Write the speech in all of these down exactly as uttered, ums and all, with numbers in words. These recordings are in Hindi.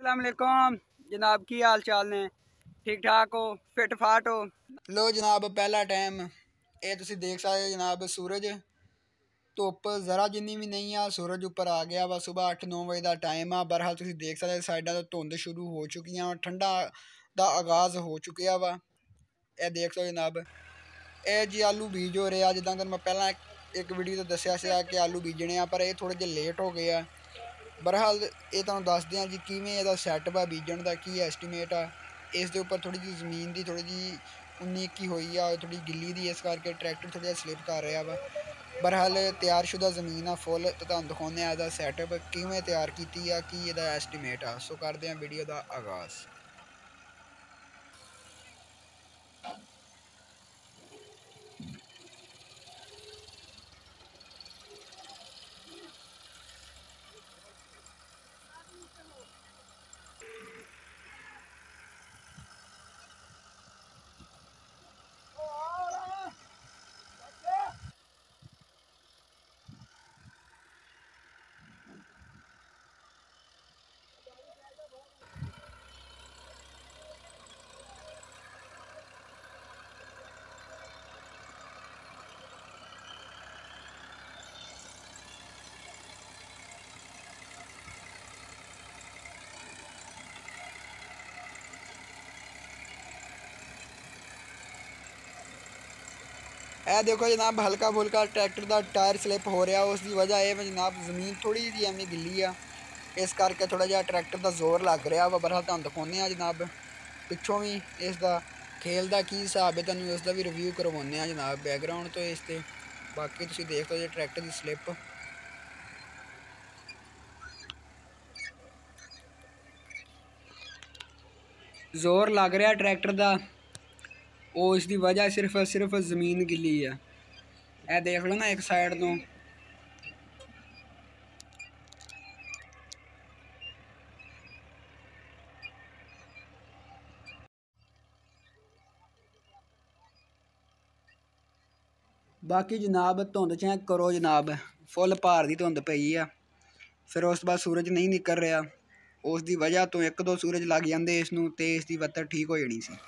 अस्सलाम वालेकुम जनाब, की हाल चाल ने? ठीक ठाक हो, फिट फाट हो? लो जनाब, पहला टाइम ये तुसी देख सकते हो जनाब। सूरज धुप जरा जिन्नी भी नहीं आ, सूरज उपर आ गया वा। सुबह अठ नौ बजे का टाइम आ। बहरहाल तुसी देख सकते हो साइडा तो धुंध शुरू हो चुकी वा, ठंडा का आगाज हो चुकिया वा। ये देख सकते जनाब, ये जी आलू बीज हो रहे। जिदा मैं पहला एक वीडियो तो दसिया सा कि आलू बीजने आ, पर ये थोड़े जे लेट हो गए। बहरहाल ये तुहानू दसदे हैं जी किवें इहदा सैटअप आ बीजण दा, की एस्टीमेट आ। इस दे उपर थोड़ी जी जमीन की थोड़ी जी उन्नी इक्की हुई आ, थोड़ी गिल्ली दी, इस करके ट्रैक्टर थोड़ा स्लिप कर रहा वा। बहरहाल तैयारशुदा जमीन आ फुल, तो तुहानू दिखाने आ इहदा सैटअप किवें तैयार कीती आ, की इहदा एस्टीमेट आ। सो करदे हैं वीडियो का आगाज़। ए देखो जनाब, हल्का फुल्का ट्रैक्टर का टायर स्लिप हो रहा। उसकी वजह यह जनाब जमीन थोड़ी जी एवं गिली आ, इस करके थोड़ा जहा ट्रैक्टर का जोर लग रहा वा। बहरहाल तुहानू दिखाने जनाब पिछों भी इसका खेल का की हिसाब है, तुहानू इसका भी रिव्यू करवाने जनाब बैकग्राउंड तो इस ते। बाकी तुसीं देख लो जी ट्रैक्टर की स्लिप जोर लग रहा ट्रैक्टर का। वो इसकी वजह सिर्फ सिर्फ जमीन गिली है। ए देख लो ना एक साइड तो बाकी जनाब धुंध चेक करो जनाब, फुल भार की धुंध पई आ। फिर उस बाद सूरज नहीं निकल रहा, उसकी वजह तो एक दो सूरज लग जाते इसनूं ते इसकी वत्तर ठीक हो जानी सी।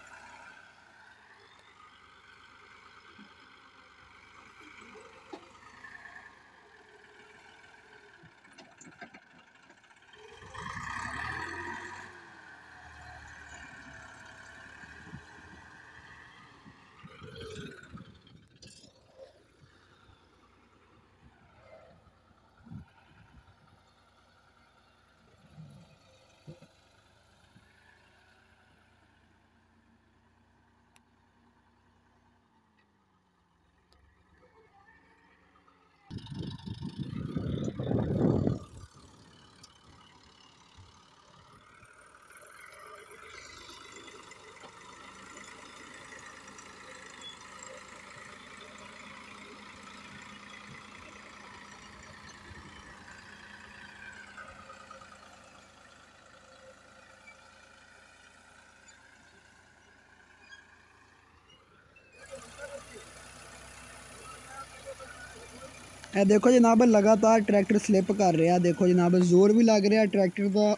ए देखो जनाब, लगातार ट्रैक्टर स्लिप कर रहा। देखो जनाब, जोर भी लग रहा ट्रैक्टर का।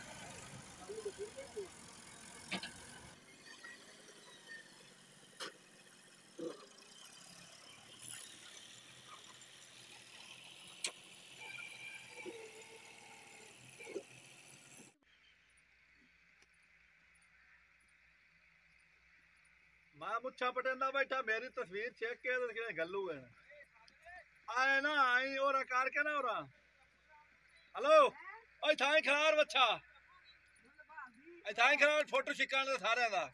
मैं मुच्छा पटेंदा बैठा, मेरी तस्वीर चेक के गल्लू है आए ना आई और कार के ना और हेलो ओए थाई खरार बच्चा ए थाई खरार फोटो छिकाने सारे दा